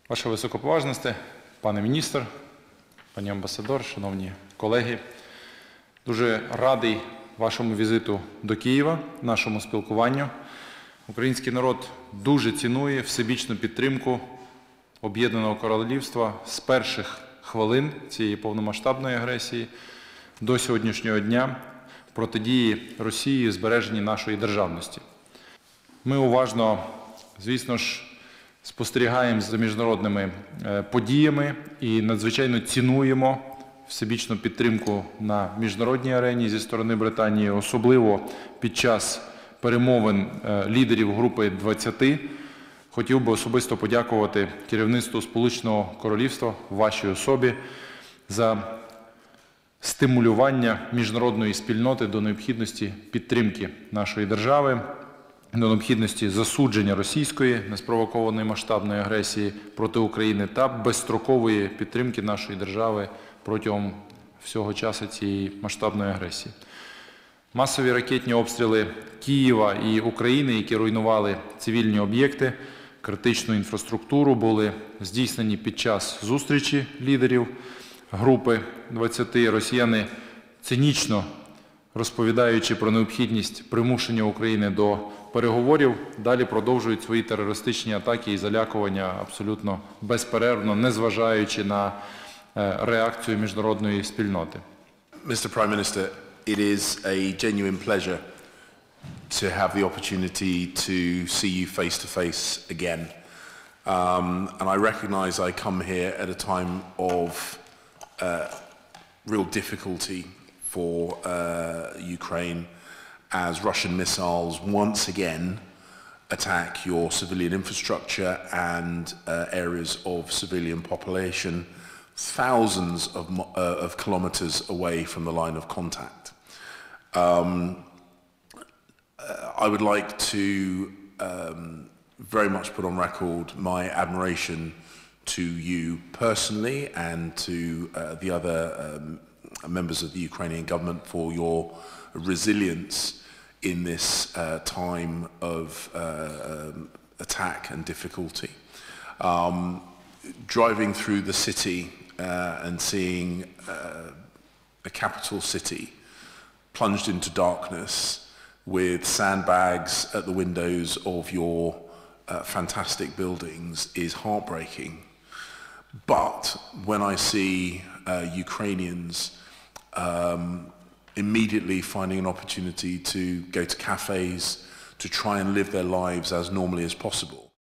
Ваше Високоповажносте, пане міністр, пані амбасадор, шановні колеги, дуже радий вашому візиту до Києва, нашому спілкуванню. Український народ дуже цінує всебічну підтримку Об'єднаного Королівства з перших хвилин цієї повномасштабної агресії до сьогоднішнього дня в протидії Росії і збереженні нашої державності. Ми уважно, звісно ж, спостерігаємо за міжнародними подіями і надзвичайно цінуємо всебічну підтримку на міжнародній арені зі сторони Британії, особливо під час перемовин лідерів групи 20. Хотів би особисто подякувати керівництву Сполученого Королівства в вашій особі за стимулювання міжнародної спільноти до необхідності підтримки нашої держави, до необхідності засудження російської неспровокованої масштабної агресії проти України та безстрокової підтримки нашої держави протягом всього часу цієї масштабної агресії. Масові ракетні обстріли Києва і України, які руйнували цивільні об'єкти, критичну інфраструктуру, були здійснені під час зустрічі лідерів групи 20. Росіяни, цинічно розповідаючи про необхідність примушення України до переговорів, далі продовжують свої терористичні атаки і залякування абсолютно безперервно, незважаючи на реакцію міжнародної спільноти. Mr. Prime Minister, it is a genuine pleasure to have the opportunity to see you face to face again. And I recognize I come here at a time of real difficulty for Ukraine as Russian missiles once again attack your civilian infrastructure and areas of civilian population thousands of kilometers away from the line of contact. I would like to very much put on record my admiration to you personally and to the other members of the Ukrainian government for your resilience in this time of attack and difficulty. Driving through the city and seeing the capital city plunged into darkness with sandbags at the windows of your fantastic buildings is heartbreaking. But when I see Ukrainians immediately finding an opportunity to go to cafes, to try and live their lives as normally as possible,